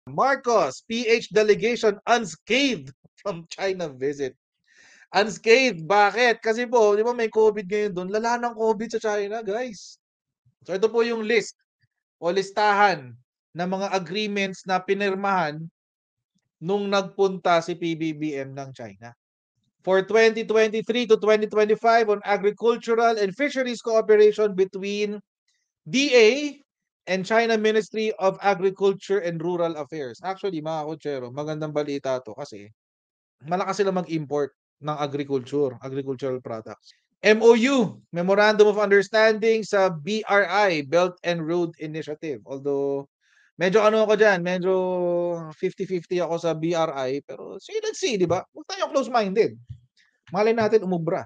Marcos, PH delegation unscathed from China visit. Unscathed, bakit? Kasi po, di ba may COVID ngayon doon? Lala ng COVID sa China, guys. So ito po yung list o listahan ng mga agreements na pinirmahan nung nagpunta si PBBM ng China. For 2023 to 2025 on agricultural and fisheries cooperation between DA and China Ministry of Agriculture and Rural Affairs. Actually, mga kutsero, magandang balita to kasi malakas sila mag-import ng agricultural products. MOU, Memorandum of Understanding sa BRI, Belt and Road Initiative. Although, medyo ano ako dyan, medyo 50-50 ako sa BRI, pero let's see, di ba? Huwag tayong close-minded. Malay natin umubra.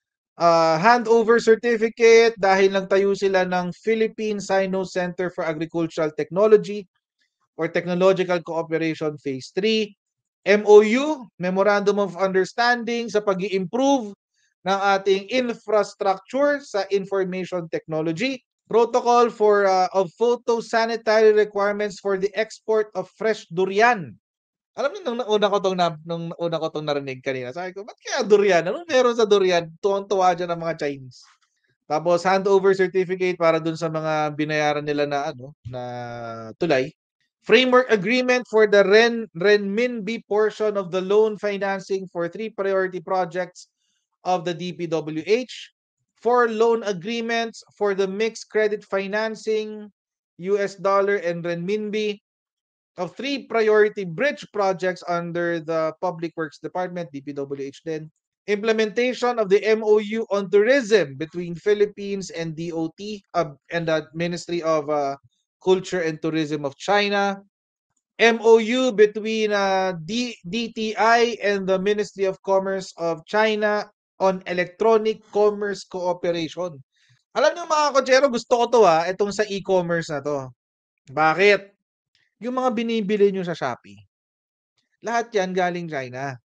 Handover certificate dahil nagtayo sila ng Philippine Sino Center for Agricultural Technology or Technological Cooperation Phase 3. MOU, Memorandum of Understanding sa pag-i-improve ng ating infrastructure sa information technology. Protocol for of photosanitary requirements for the export of fresh durian. Alam niyo nung una ko tong narinig kanina, sabi ko, ba't kaya durian? Anong meron sa durian? Tuwang-tuwa dyan ng mga Chinese. Tapos handover certificate para dun sa mga binayaran nila na na tulay. Framework agreement for the renminbi portion of the loan financing for 3 priority projects of the DPWH. 4 loan agreements for the mixed credit financing, US dollar and renminbi, of 3 priority bridge projects under the Public Works Department, DPWH din. Implementation of the MOU on tourism between Philippines and DOT and the Ministry of Culture and Tourism of China. MOU between DTI and the Ministry of Commerce of China on electronic commerce cooperation. Alam niyo mga kotsero, gusto ko to itong sa e-commerce na to. Bakit? Yung mga binibili nyo sa Shopee, lahat yan galing China.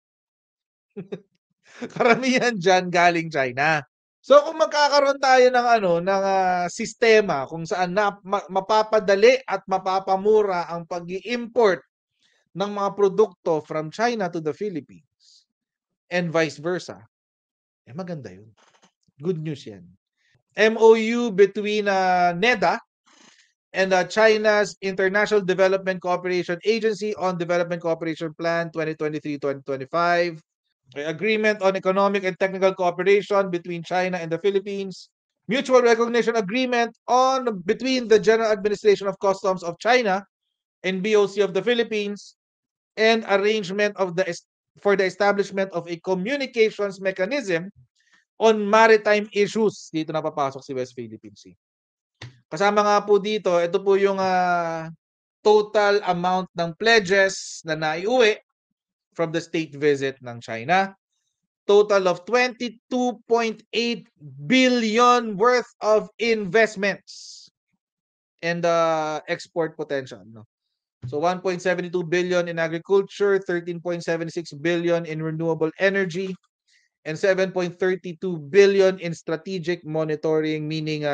Karamihan dyan galing China. So kung magkakaroon tayo ng sistema kung saan mapapadali at mapapamura ang pag-i-import ng mga produkto from China to the Philippines and vice versa, maganda yun. Good news yan. MOU between NEDA and China's International Development Cooperation Agency on Development Cooperation Plan 2023-2025. Agreement on economic and technical cooperation between China and the Philippines. Mutual recognition agreement between the General Administration of Customs of China and BOC of the Philippines, and arrangement for the establishment of a communications mechanism on maritime issues. Dito napapasok si West Philippine Sea. Kasama nga po dito, ito po yung total amount ng pledges na naiuwi from the state visit ng China. Total of 22.8 billion worth of investments and export potential. No? So 1.72 billion in agriculture, 13.76 billion in renewable energy, and 7.32 billion in strategic monitoring, meaning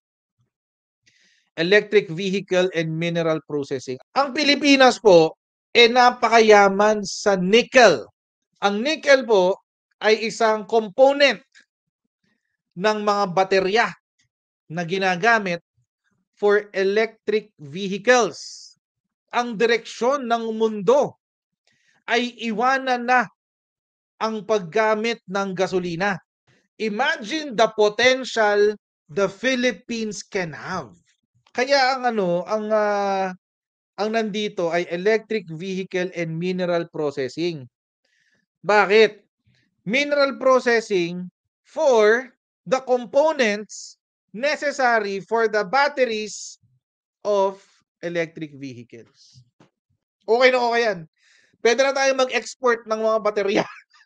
electric vehicle and mineral processing. Ang Pilipinas po napakayaman sa nickel. Ang nickel po ay isang component ng mga baterya na ginagamit for electric vehicles. Ang direksyon ng mundo ay iwanan na ang paggamit ng gasolina. Imagine the potential the Philippines can have. Kaya ang nandito ay electric vehicle and mineral processing. Bakit? Mineral processing for the components necessary for the batteries of electric vehicles. Okay na okay yan. Pwede na tayo mag-export ng mga baterya.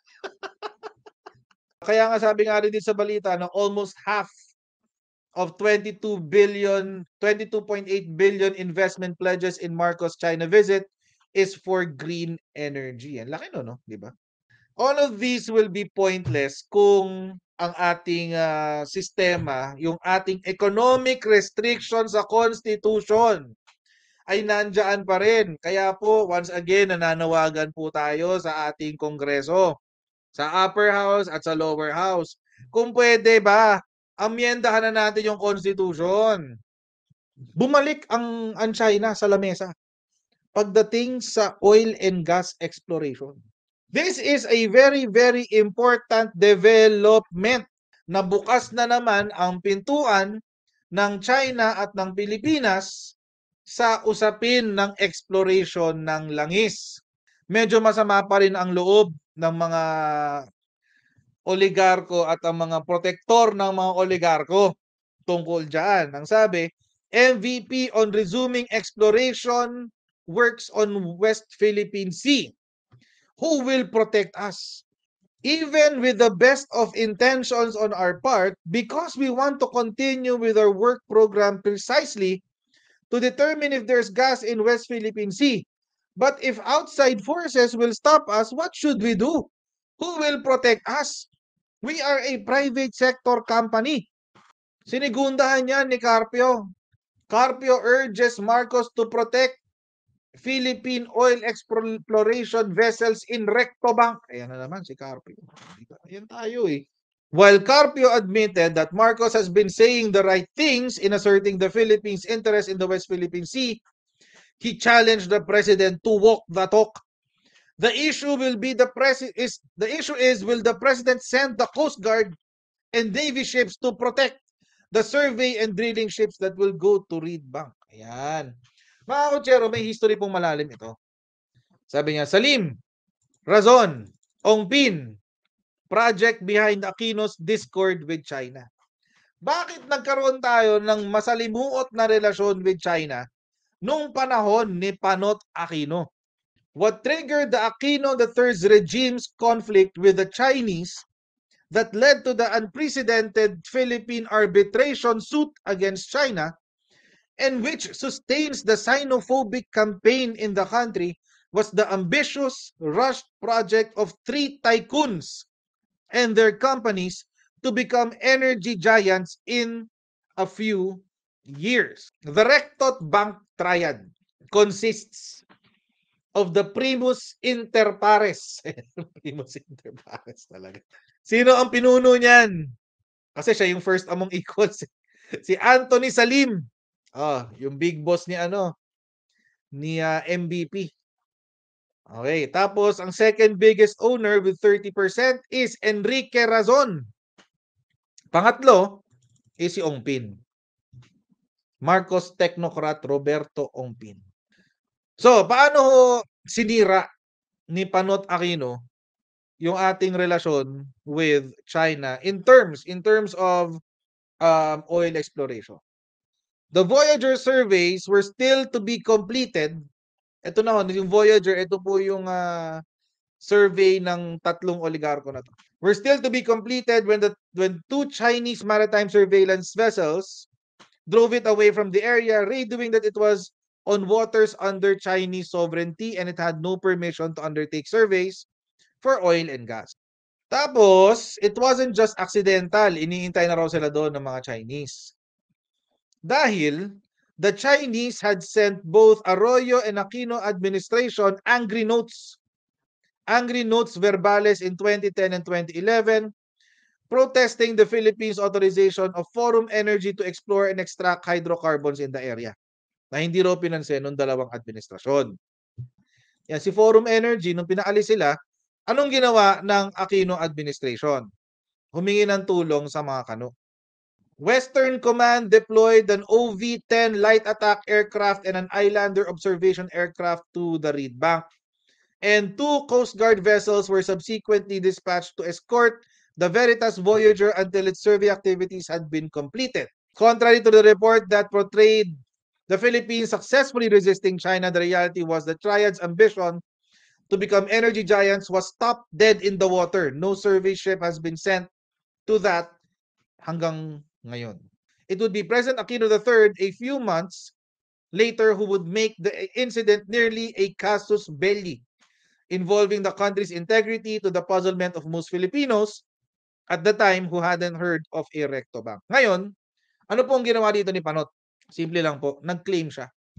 Kaya nga sabi nga rin din sa balita na almost half of 22.8 billion investment pledges in Marcos China visit is for green energy. Ang laki no, di ba? All of these will be pointless kung ang ating sistema, yung ating economic restrictions sa Constitution ay nandiyan pa rin. Kaya po, once again, nananawagan po tayo sa ating Kongreso, sa upper house at sa lower house. Kung pwede ba, amyendahan na natin yung Constitution. Bumalik ang China sa lamesa pagdating sa oil and gas exploration. This is a very, very important development na bukas na naman ang pintuan ng China at ng Pilipinas sa usapin ng exploration ng langis. Medyo masama pa rin ang loob ng mga oligarko at ang mga protektor ng mga oligarko tungkol dyan. Ang sabi, MVP on resuming exploration works on West Philippine Sea. Who will protect us? Even with the best of intentions on our part, because we want to continue with our work program precisely to determine if there's gas in West Philippine Sea. But if outside forces will stop us, what should we do? Who will protect us? We are a private sector company. Sinigundahan yan ni Carpio. Carpio urges Marcos to protect Philippine oil exploration vessels in Rectobank. Ayan na naman si Carpio. Ayan tayo eh. While Carpio admitted that Marcos has been saying the right things in asserting the Philippines' interest in the West Philippine Sea, he challenged the president to walk the talk. The issue will be the issue is will the president send the Coast Guard and Navy ships to protect the survey and drilling ships that will go to Reed Bank. Ayan. Mga kutsero, may history pong malalim ito. Sabi niya, Salim, Razon, Ongpin, project behind Aquino's discord with China. Bakit nagkaroon tayo ng masalimuot na relasyon with China nung panahon ni Panot Aquino? What triggered the Aquino III's regime's conflict with the Chinese that led to the unprecedented Philippine arbitration suit against China and which sustains the xenophobic campaign in the country was the ambitious, rushed project of 3 tycoons and their companies to become energy giants in a few years. The Rectot Bank Triad consists of the primus inter pares. Primus inter pares talaga. Sino ang pinuno niyan? Kasi siya yung first among equals. Si Anthony Salim. Yung big boss ni MVP. Okay, tapos ang second biggest owner with 30% is Enrique Razon. Pangatlo is si Ongpin. Marcos technocrat Roberto Ongpin. So, paano sinira ni Panot Aquino yung ating relasyon with China in terms of oil exploration? The Voyager surveys were still to be completed. Ito na yung Voyager, ito po yung survey ng tatlong oligarko na to. Were still to be completed when 2 Chinese maritime surveillance vessels drove it away from the area, redoing that it was on waters under Chinese sovereignty and it had no permission to undertake surveys for oil and gas. Tapos, it wasn't just accidental. Iniintay na raw sila doon ng mga Chinese. Dahil, the Chinese had sent both Arroyo and Aquino administration angry notes verbales in 2010 and 2011, protesting the Philippines' authorization of Forum Energy to explore and extract hydrocarbons in the area na hindi raw pinansin ng dalawang administrasyon. Yan, si Forum Energy, nung pinaalis sila, anong ginawa ng Aquino administration? Humingi ng tulong sa mga kano. Western Command deployed an OV-10 light attack aircraft and an Islander observation aircraft to the Reed Bank. And 2 Coast Guard vessels were subsequently dispatched to escort the Veritas Voyager until its survey activities had been completed. Contrary to the report that portrayed the Philippines successfully resisting China, the reality was the Triad's ambition to become energy giants was stopped dead in the water. No survey ship has been sent to that hanggang ngayon. It would be President Aquino III a few months later who would make the incident nearly a casus belli, involving the country's integrity to the puzzlement of most Filipinos at the time who hadn't heard of a recto bank. Ngayon, ano pong ginawa dito ni Panot? Simple lang po, nag-claim siya.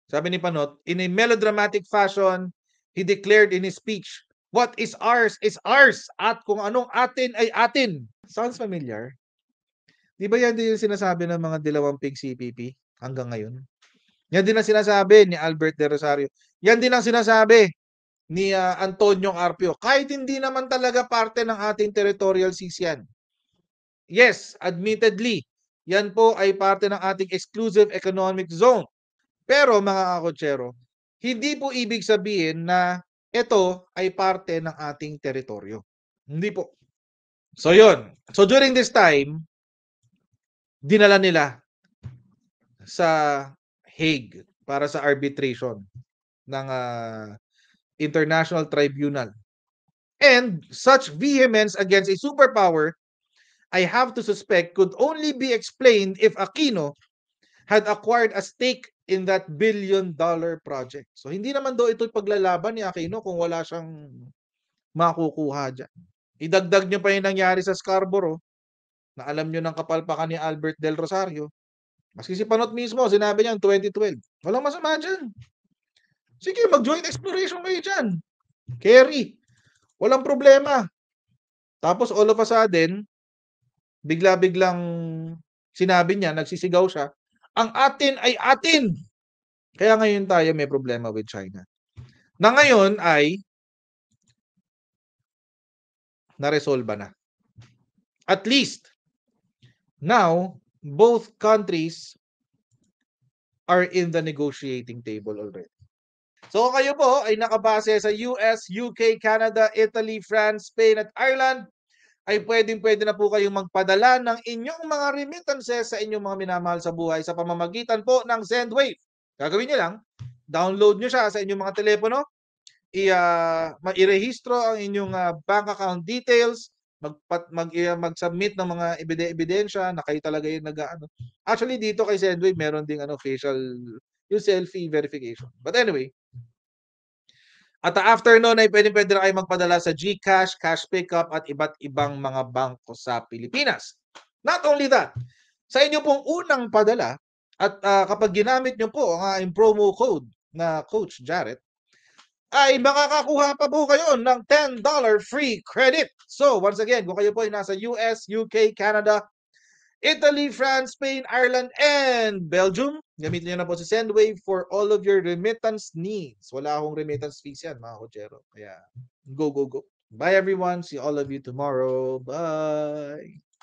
Sabi ni Panot, in a melodramatic fashion, he declared in his speech, "What is ours, at kung anong atin ay atin." Sounds familiar? Di ba yan din yung sinasabi ng mga Dilawamping CPP hanggang ngayon? Yan din ang sinasabi ni Albert De Rosario. Yan din ang sinasabi ni Antonio Carpio. Kahit hindi naman talaga parte ng ating territorial seas yan. Yes, admittedly, yan po ay parte ng ating exclusive economic zone. Pero mga kakotsero, hindi po ibig sabihin na ito ay parte ng ating teritoryo. Hindi po. So yun. So during this time, dinala nila sa Hague para sa arbitration ng International Tribunal. And such vehemence against a superpower, I have to suspect, could only be explained if Aquino had acquired a stake in that billion-dollar project. So hindi naman daw ito paglalaban ni Aquino kung wala siyang makukuha dyan. Idagdag nyo pa yung nangyari sa Scarborough, na alam nyo ng kapalpakan ni Albert Del Rosario. Maski si Panot mismo, sinabi niya 2012. Walang masama dyan. Sige, mag-joint exploration kayo dyan. Carry. Walang problema. Tapos all of a sudden, bigla-biglang sinabi niya, nagsisigaw siya, ang atin ay atin. Kaya ngayon tayo may problema with China. Na ngayon ay naresolba na. At least, now, both countries are in the negotiating table already. So kayo po ay nakabase sa US, UK, Canada, Italy, France, Spain at Ireland, ay pwedeng-pwede na po kayong magpadala ng inyong mga remittances sa inyong mga minamahal sa buhay sa pamamagitan po ng Sendwave. Gagawin nyo lang, download nyo siya sa inyong mga telepono, i-rehistro ang inyong bank account details, mag-submit ng mga ebidensya na kayo talaga yung nag-ano. Actually, dito kay Sendwave, meron ding facial, yung selfie verification. But anyway, at after nun ay pwede na kayo magpadala sa GCash, Cash Pickup at iba't ibang mga bangko sa Pilipinas. Not only that, sa inyo pong unang padala at kapag ginamit nyo po ang promo code na Coach Jarrett, ay makakakuha pa po kayo ng $10 free credit. So once again, kung kayo po ay nasa US, UK, Canada, Italy, France, Spain, Ireland, and Belgium, gamitin nyo na po si Sendwave for all of your remittance needs. Wala akong remittance fees yan, mga kochero. Kaya, go, go, go. Bye everyone. See all of you tomorrow. Bye.